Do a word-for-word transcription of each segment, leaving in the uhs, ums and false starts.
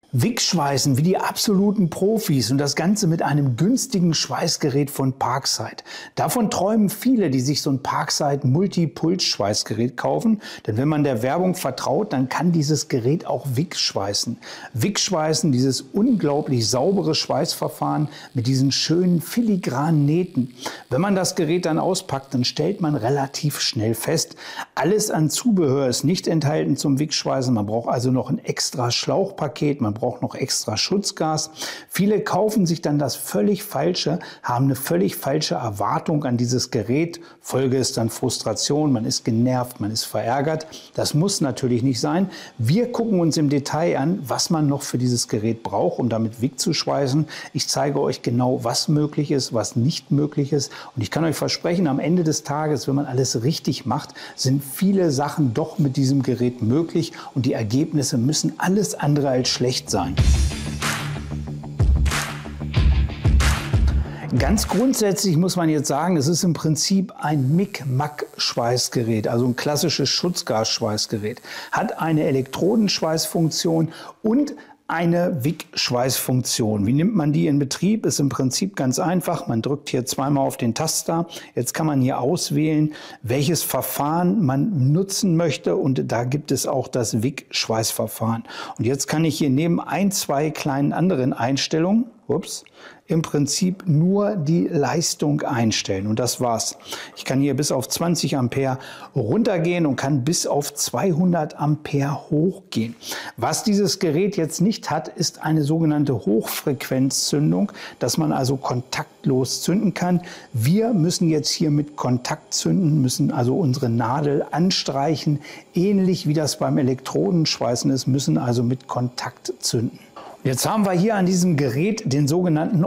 Wickschweißen wie die absoluten Profis und das Ganze mit einem günstigen Schweißgerät von Parkside. Davon träumen viele, die sich so ein Parkside Multi-Puls-Schweißgerät kaufen. Denn wenn man der Werbung vertraut, dann kann dieses Gerät auch Wickschweißen. Wickschweißen, dieses unglaublich saubere Schweißverfahren mit diesen schönen filigranen Nähten. Wenn man das Gerät dann auspackt, dann stellt man relativ schnell fest, alles an Zubehör ist nicht enthalten zum Wickschweißen. Man braucht also noch ein extra Schlauchpaket, man braucht noch extra Schutzgas. Viele kaufen sich dann das völlig Falsche, haben eine völlig falsche Erwartung an dieses Gerät. Folge ist dann Frustration, man ist genervt, man ist verärgert. Das muss natürlich nicht sein. Wir gucken uns im Detail an, was man noch für dieses Gerät braucht, um damit Wick zu schweißen. Ich zeige euch genau, was möglich ist, was nicht möglich ist. Und ich kann euch versprechen, am Ende des Tages, wenn man alles richtig macht, sind viele Sachen doch mit diesem Gerät möglich und die Ergebnisse müssen alles andere als schlecht sein. Ganz grundsätzlich muss man jetzt sagen, es ist im Prinzip ein Mic-Mac-Schweißgerät, also ein klassisches Schutzgasschweißgerät. Hat eine Elektrodenschweißfunktion und eine Wick-Schweißfunktion. Wie nimmt man die in Betrieb? Ist im Prinzip ganz einfach. Man drückt hier zweimal auf den Taster. Jetzt kann man hier auswählen, welches Verfahren man nutzen möchte. Und da gibt es auch das Wick-Schweißverfahren. Und jetzt kann ich hier neben ein, zwei kleinen anderen Einstellungen, ups, im Prinzip nur die Leistung einstellen. Und das war's. Ich kann hier bis auf zwanzig Ampere runtergehen und kann bis auf zweihundert Ampere hochgehen. Was dieses Gerät jetzt nicht hat, ist eine sogenannte Hochfrequenzzündung, dass man also kontaktlos zünden kann. Wir müssen jetzt hier mit Kontakt zünden, müssen also unsere Nadel anstreichen. Ähnlich wie das beim Elektrodenschweißen ist, müssen also mit Kontakt zünden. Jetzt haben wir hier an diesem Gerät den sogenannten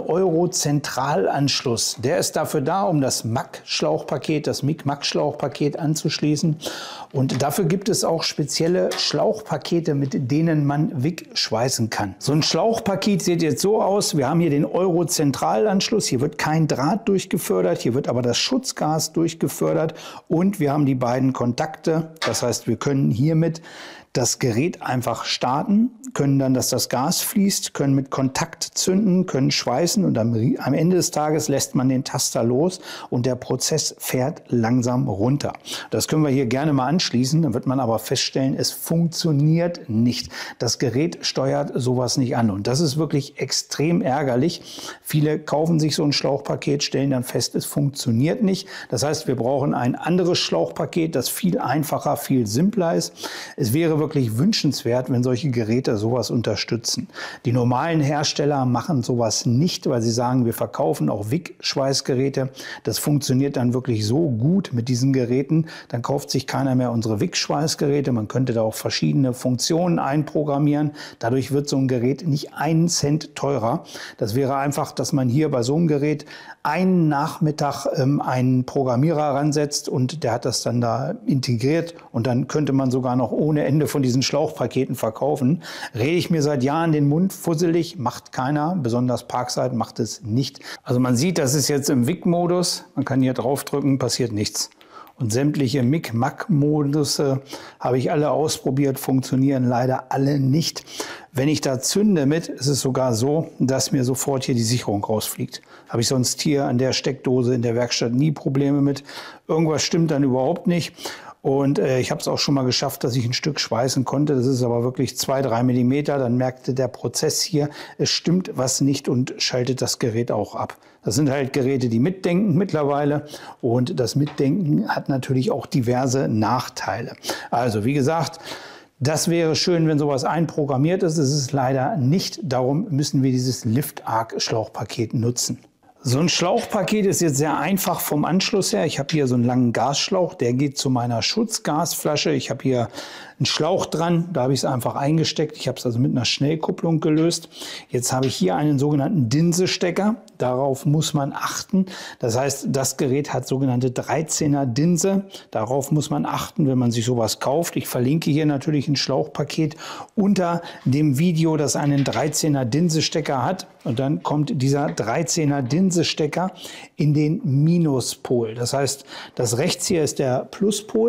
Euro-Zentralanschluss. Der ist dafür da, um das M A C-Schlauchpaket, das Mic-Mac-Schlauchpaket anzuschließen. Und dafür gibt es auch spezielle Schlauchpakete, mit denen man Wick schweißen kann. So ein Schlauchpaket sieht jetzt so aus. Wir haben hier den Euro-Zentralanschluss. Hier wird kein Draht durchgefördert, hier wird aber das Schutzgas durchgefördert. Und wir haben die beiden Kontakte. Das heißt, wir können hiermit das Gerät einfach starten, können dann, dass das Gas fließt, können mit Kontakt zünden, können schweißen und am, am Ende des Tages lässt man den Taster los und der Prozess fährt langsam runter. Das können wir hier gerne mal anschließen, dann wird man aber feststellen, es funktioniert nicht. Das Gerät steuert sowas nicht an und das ist wirklich extrem ärgerlich. Viele kaufen sich so ein Schlauchpaket, stellen dann fest, es funktioniert nicht. Das heißt, wir brauchen ein anderes Schlauchpaket, das viel einfacher, viel simpler ist. Es wäre wirklich wünschenswert, wenn solche Geräte sowas unterstützen. Die normalen Hersteller machen sowas nicht, weil sie sagen, wir verkaufen auch Wick-Schweißgeräte. Das funktioniert dann wirklich so gut mit diesen Geräten, dann kauft sich keiner mehr unsere Wick-Schweißgeräte. Man könnte da auch verschiedene Funktionen einprogrammieren. Dadurch wird so ein Gerät nicht einen Cent teurer. Das wäre einfach, dass man hier bei so einem Gerät einen Nachmittag ähm, einen Programmierer ransetzt und der hat das dann da integriert und dann könnte man sogar noch ohne Ende von diesen Schlauchpaketen verkaufen. Rede ich mir seit Jahren den Mund fusselig, macht keiner, besonders Parkside macht es nicht. Also man sieht, das ist jetzt im Wick-Modus, man kann hier draufdrücken, passiert nichts. Und sämtliche Mic-Mac-Modusse habe ich alle ausprobiert, funktionieren leider alle nicht. Wenn ich da zünde mit, ist es sogar so, dass mir sofort hier die Sicherung rausfliegt. Habe ich sonst hier an der Steckdose in der Werkstatt nie Probleme mit. Irgendwas stimmt dann überhaupt nicht. Und äh, ich habe es auch schon mal geschafft, dass ich ein Stück schweißen konnte. Das ist aber wirklich zwei, drei Millimeter. Dann merkte der Prozess hier, es stimmt was nicht und schaltet das Gerät auch ab. Das sind halt Geräte, die mitdenken mittlerweile. Und das Mitdenken hat natürlich auch diverse Nachteile. Also wie gesagt, das wäre schön, wenn sowas einprogrammiert ist. Es ist leider nicht. Darum müssen wir dieses Lift-Arc-Schlauchpaket nutzen. So ein Schlauchpaket ist jetzt sehr einfach vom Anschluss her. Ich habe hier so einen langen Gasschlauch, der geht zu meiner Schutzgasflasche. Ich habe hier einen Schlauch dran, da habe ich es einfach eingesteckt. Ich habe es also mit einer Schnellkupplung gelöst. Jetzt habe ich hier einen sogenannten Dinsestecker. Darauf muss man achten. Das heißt, das Gerät hat sogenannte dreizehner Dinse. Darauf muss man achten, wenn man sich sowas kauft. Ich verlinke hier natürlich ein Schlauchpaket unter dem Video, das einen dreizehner Dinsestecker hat. Und dann kommt dieser dreizehner Dinsestecker in den Minuspol. Das heißt, das rechts hier ist der Pluspol.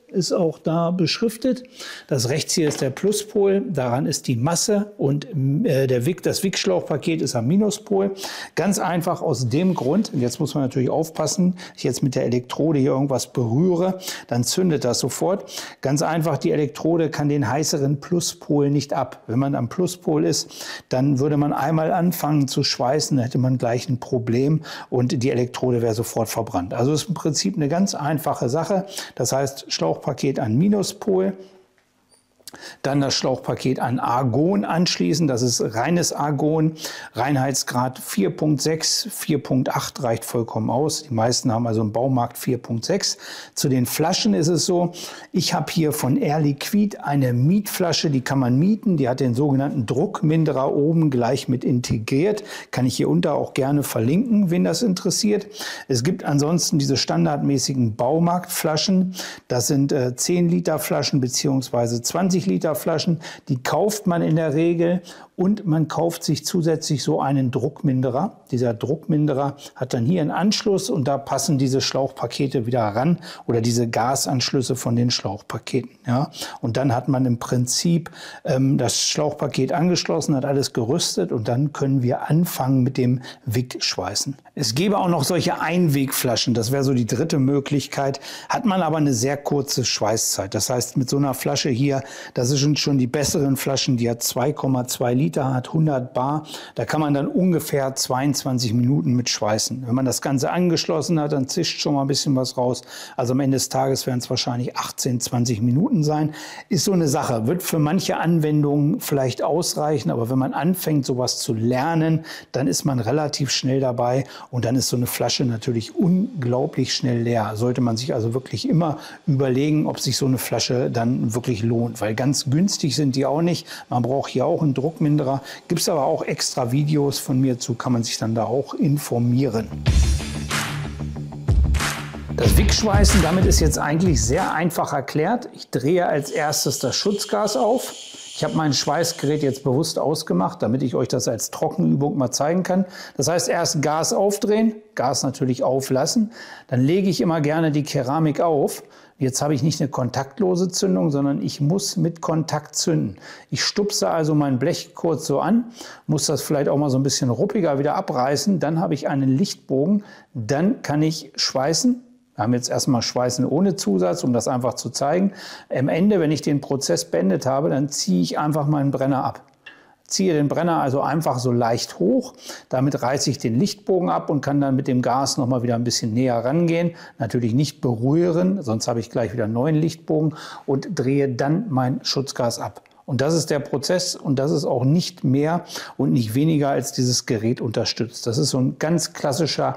ist auch da beschriftet. Das rechts hier ist der Pluspol, daran ist die Masse und äh, der Wick, das Wickschlauchpaket ist am Minuspol. Ganz einfach aus dem Grund, und jetzt muss man natürlich aufpassen, ich jetzt mit der Elektrode hier irgendwas berühre, dann zündet das sofort. Ganz einfach, die Elektrode kann den heißeren Pluspol nicht ab. Wenn man am Pluspol ist, dann würde man einmal anfangen zu schweißen, dann hätte man gleich ein Problem und die Elektrode wäre sofort verbrannt. Also ist im Prinzip eine ganz einfache Sache. Das heißt, Schlauchpaket an Minuspol. Dann das Schlauchpaket an Argon anschließen. Das ist reines Argon. Reinheitsgrad vier Punkt sechs, vier Punkt acht reicht vollkommen aus. Die meisten haben also im Baumarkt vier Punkt sechs. Zu den Flaschen ist es so, ich habe hier von Air Liquide eine Mietflasche, die kann man mieten. Die hat den sogenannten Druckminderer oben gleich mit integriert. Kann ich hier unter auch gerne verlinken, wen das interessiert. Es gibt ansonsten diese standardmäßigen Baumarktflaschen. Das sind äh, zehn Liter Flaschen bzw. zwanzig Liter Flaschen, die kauft man in der Regel und man kauft sich zusätzlich so einen Druckminderer. Dieser Druckminderer hat dann hier einen Anschluss und da passen diese Schlauchpakete wieder ran oder diese Gasanschlüsse von den Schlauchpaketen. Ja? Und dann hat man im Prinzip ähm, das Schlauchpaket angeschlossen, hat alles gerüstet und dann können wir anfangen mit dem Wickschweißen. Es gäbe auch noch solche Einwegflaschen, das wäre so die dritte Möglichkeit, hat man aber eine sehr kurze Schweißzeit. Das heißt, mit so einer Flasche hier, das sind schon die besseren Flaschen, die hat zwei Komma zwei Liter, hat hundert Bar. Da kann man dann ungefähr zweiundzwanzig Minuten mit schweißen. Wenn man das Ganze angeschlossen hat, dann zischt schon mal ein bisschen was raus. Also am Ende des Tages werden es wahrscheinlich achtzehn, zwanzig Minuten sein. Ist so eine Sache, wird für manche Anwendungen vielleicht ausreichen, aber wenn man anfängt, sowas zu lernen, dann ist man relativ schnell dabei und dann ist so eine Flasche natürlich unglaublich schnell leer. Sollte man sich also wirklich immer überlegen, ob sich so eine Flasche dann wirklich lohnt, weil ganz günstig sind die auch nicht. Man braucht hier auch einen Druckminderer. Gibt es aber auch extra Videos von mir zu, kann man sich dann da auch informieren. Das Wickschweißen, damit ist jetzt eigentlich sehr einfach erklärt. Ich drehe als erstes das Schutzgas auf. Ich habe mein Schweißgerät jetzt bewusst ausgemacht, damit ich euch das als Trockenübung mal zeigen kann. Das heißt, erst Gas aufdrehen, Gas natürlich auflassen. Dann lege ich immer gerne die Keramik auf. Jetzt habe ich nicht eine kontaktlose Zündung, sondern ich muss mit Kontakt zünden. Ich stupse also mein Blech kurz so an, muss das vielleicht auch mal so ein bisschen ruppiger wieder abreißen. Dann habe ich einen Lichtbogen, dann kann ich schweißen. Wir haben jetzt erstmal Schweißen ohne Zusatz, um das einfach zu zeigen. Am Ende, wenn ich den Prozess beendet habe, dann ziehe ich einfach meinen Brenner ab. Ziehe den Brenner also einfach so leicht hoch. Damit reiße ich den Lichtbogen ab und kann dann mit dem Gas noch mal wieder ein bisschen näher rangehen. Natürlich nicht berühren, sonst habe ich gleich wieder einen neuen Lichtbogen und drehe dann mein Schutzgas ab. Und das ist der Prozess und das ist auch nicht mehr und nicht weniger als dieses Gerät unterstützt. Das ist so ein ganz klassischer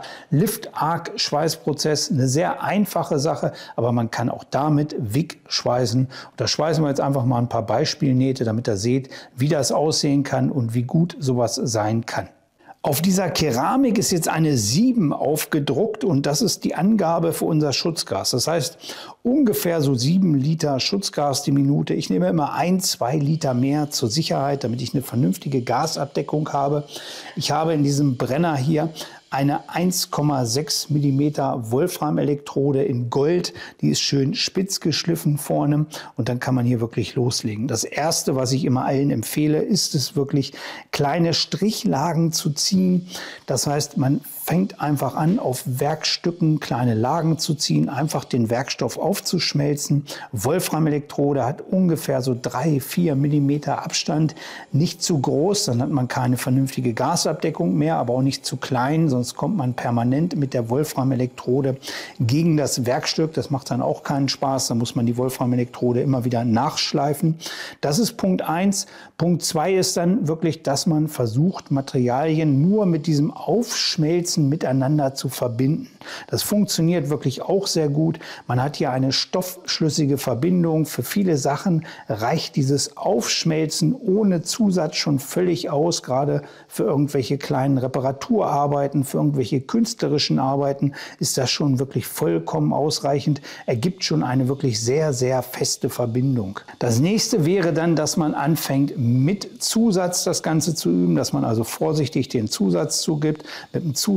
Lift-Arc-Schweißprozess, eine sehr einfache Sache, aber man kann auch damit Wick schweißen. Und da schweißen wir jetzt einfach mal ein paar Beispielnähte, damit ihr seht, wie das aussehen kann und wie gut sowas sein kann. Auf dieser Keramik ist jetzt eine sieben aufgedruckt und das ist die Angabe für unser Schutzgas. Das heißt ungefähr so sieben Liter Schutzgas die Minute. Ich nehme immer ein, zwei Liter mehr zur Sicherheit, damit ich eine vernünftige Gasabdeckung habe. Ich habe in diesem Brenner hier eine eins Komma sechs Millimeter Wolfram-Elektrode in Gold. Die ist schön spitz geschliffen vorne und dann kann man hier wirklich loslegen. Das Erste, was ich immer allen empfehle, ist es wirklich, kleine Strichlagen zu ziehen. Das heißt, man fängt einfach an, auf Werkstücken kleine Lagen zu ziehen, einfach den Werkstoff aufzuschmelzen. Wolfram-Elektrode hat ungefähr so drei, vier Millimeter Abstand. Nicht zu groß, dann hat man keine vernünftige Gasabdeckung mehr, aber auch nicht zu klein, sonst kommt man permanent mit der Wolfram-Elektrode gegen das Werkstück. Das macht dann auch keinen Spaß, da muss man die Wolfram-Elektrode immer wieder nachschleifen. Das ist Punkt eins. Punkt zwei ist dann wirklich, dass man versucht, Materialien nur mit diesem Aufschmelzen miteinander zu verbinden. Das funktioniert wirklich auch sehr gut. Man hat hier eine stoffschlüssige Verbindung. Für viele Sachen reicht dieses Aufschmelzen ohne Zusatz schon völlig aus, gerade für irgendwelche kleinen Reparaturarbeiten, für irgendwelche künstlerischen Arbeiten ist das schon wirklich vollkommen ausreichend, ergibt schon eine wirklich sehr, sehr feste Verbindung. Das nächste wäre dann, dass man anfängt mit Zusatz das Ganze zu üben, dass man also vorsichtig den Zusatz zugibt. Mit dem Zusatz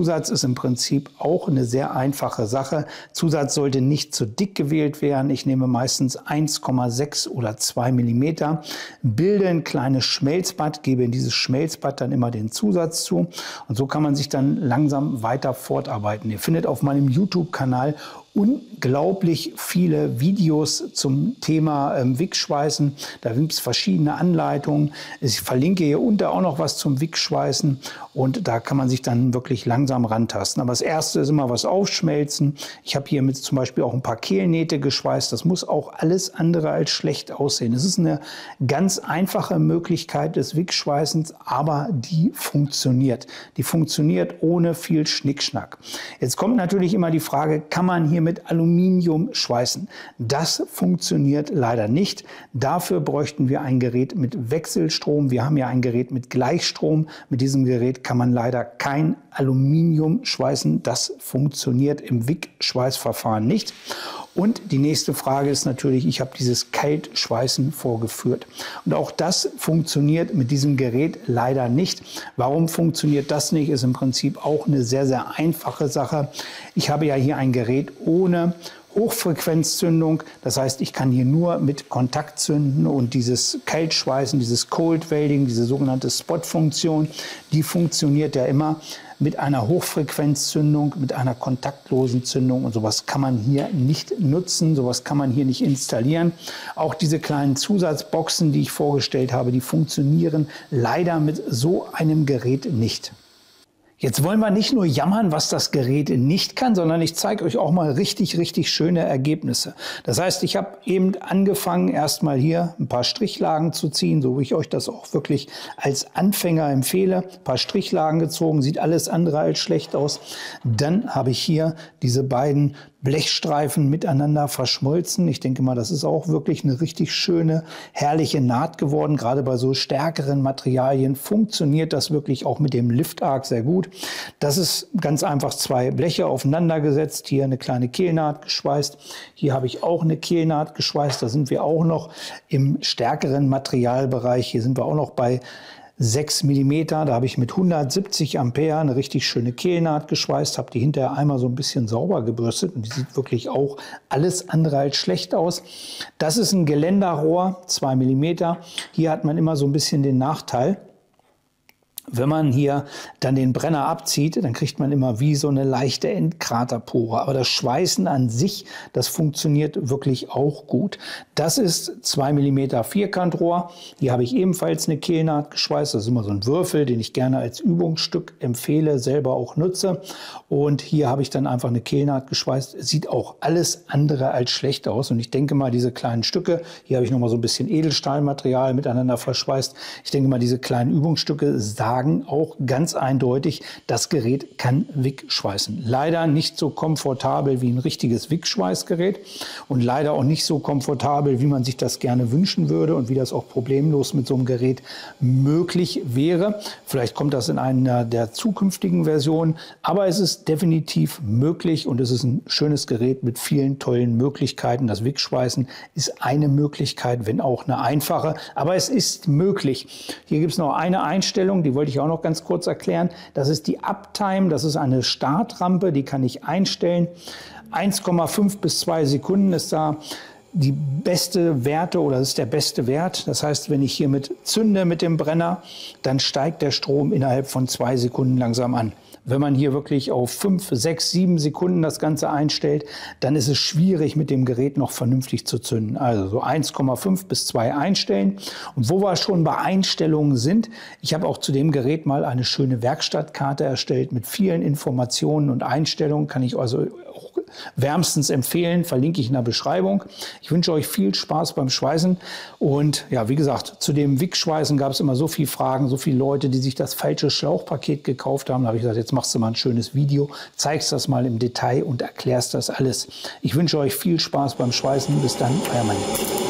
Zusatz ist im Prinzip auch eine sehr einfache Sache. Zusatz sollte nicht zu dick gewählt werden. Ich nehme meistens eins Komma sechs oder zwei Millimeter, bilde ein kleines Schmelzbad, gebe in dieses Schmelzbad dann immer den Zusatz zu. Und so kann man sich dann langsam weiter fortarbeiten. Ihr findet auf meinem YouTube-Kanal unglaublich viele Videos zum Thema ähm, Wickschweißen. Da gibt es verschiedene Anleitungen. Ich verlinke hier unter auch noch was zum Wickschweißen und da kann man sich dann wirklich langsam rantasten. Aber das Erste ist immer was aufschmelzen. Ich habe hier mit zum Beispiel auch ein paar Kehlnähte geschweißt. Das muss auch alles andere als schlecht aussehen. Es ist eine ganz einfache Möglichkeit des Wickschweißens, aber die funktioniert. Die funktioniert ohne viel Schnickschnack. Jetzt kommt natürlich immer die Frage, kann man hier mit Aluminium schweißen? Das funktioniert leider nicht. Dafür bräuchten wir ein Gerät mit Wechselstrom. Wir haben ja ein Gerät mit Gleichstrom. Mit diesem Gerät kann man leider kein Aluminium schweißen. Das funktioniert im Wickschweißverfahren nicht. Und die nächste Frage ist natürlich, ich habe dieses Kaltschweißen vorgeführt. Und auch das funktioniert mit diesem Gerät leider nicht. Warum funktioniert das nicht? Ist im Prinzip auch eine sehr, sehr einfache Sache. Ich habe ja hier ein Gerät ohne Hochfrequenzzündung. Das heißt, ich kann hier nur mit Kontakt zünden und dieses Kaltschweißen, dieses Cold Welding, diese sogenannte Spot-Funktion, die funktioniert ja immer mit einer Hochfrequenzzündung, mit einer kontaktlosen Zündung und sowas kann man hier nicht nutzen, sowas kann man hier nicht installieren. Auch diese kleinen Zusatzboxen, die ich vorgestellt habe, die funktionieren leider mit so einem Gerät nicht. Jetzt wollen wir nicht nur jammern, was das Gerät nicht kann, sondern ich zeige euch auch mal richtig, richtig schöne Ergebnisse. Das heißt, ich habe eben angefangen, erstmal hier ein paar Strichlagen zu ziehen, so wie ich euch das auch wirklich als Anfänger empfehle. Ein paar Strichlagen gezogen, sieht alles andere als schlecht aus. Dann habe ich hier diese beiden Blechstreifen miteinander verschmolzen. Ich denke mal, das ist auch wirklich eine richtig schöne, herrliche Naht geworden. Gerade bei so stärkeren Materialien funktioniert das wirklich auch mit dem Lift-Arc sehr gut. Das ist ganz einfach zwei Bleche aufeinander gesetzt. Hier eine kleine Kehlnaht geschweißt. Hier habe ich auch eine Kehlnaht geschweißt. Da sind wir auch noch im stärkeren Materialbereich. Hier sind wir auch noch bei sechs Millimeter, da habe ich mit hundertsiebzig Ampere eine richtig schöne Kehlnaht geschweißt, habe die hinterher einmal so ein bisschen sauber gebürstet und die sieht wirklich auch alles andere als schlecht aus. Das ist ein Geländerrohr, zwei Millimeter. Hier hat man immer so ein bisschen den Nachteil, wenn man hier dann den Brenner abzieht, dann kriegt man immer wie so eine leichte Endkraterpore. Aber das Schweißen an sich, das funktioniert wirklich auch gut. Das ist zwei Millimeter Vierkantrohr. Hier habe ich ebenfalls eine Kehlnaht geschweißt. Das ist immer so ein Würfel, den ich gerne als Übungsstück empfehle, selber auch nutze. Und hier habe ich dann einfach eine Kehlnaht geschweißt. Sieht auch alles andere als schlecht aus. Und ich denke mal, diese kleinen Stücke, hier habe ich noch mal so ein bisschen Edelstahlmaterial miteinander verschweißt. Ich denke mal, diese kleinen Übungsstücke sagen auch ganz eindeutig, das Gerät kann Wickschweißen. Leider nicht so komfortabel wie ein richtiges Wickschweißgerät und leider auch nicht so komfortabel, wie man sich das gerne wünschen würde und wie das auch problemlos mit so einem Gerät möglich wäre. Vielleicht kommt das in einer der zukünftigen Versionen, aber es ist definitiv möglich und es ist ein schönes Gerät mit vielen tollen Möglichkeiten. Das Wickschweißen ist eine Möglichkeit, wenn auch eine einfache, aber es ist möglich. Hier gibt es noch eine Einstellung, die wollte ich auch noch ganz kurz erklären. Das ist die Uptime, das ist eine Startrampe, die kann ich einstellen. eins Komma fünf bis zwei Sekunden ist da die beste Werte oder das ist der beste Wert. Das heißt, wenn ich hier mit zünde mit dem Brenner, dann steigt der Strom innerhalb von zwei Sekunden langsam an. Wenn man hier wirklich auf fünf, sechs, sieben Sekunden das Ganze einstellt, dann ist es schwierig, mit dem Gerät noch vernünftig zu zünden. Also so eins Komma fünf bis zwei einstellen. Und wo wir schon bei Einstellungen sind, ich habe auch zu dem Gerät mal eine schöne Werkstattkarte erstellt mit vielen Informationen und Einstellungen. Kann ich also auch wärmstens empfehlen, verlinke ich in der Beschreibung. Ich wünsche euch viel Spaß beim Schweißen und ja, wie gesagt, zu dem Wickschweißen gab es immer so viele Fragen, so viele Leute, die sich das falsche Schlauchpaket gekauft haben. Da habe ich gesagt, jetzt machst du mal ein schönes Video, zeigst das mal im Detail und erklärst das alles. Ich wünsche euch viel Spaß beim Schweißen. Bis dann, euer Manni.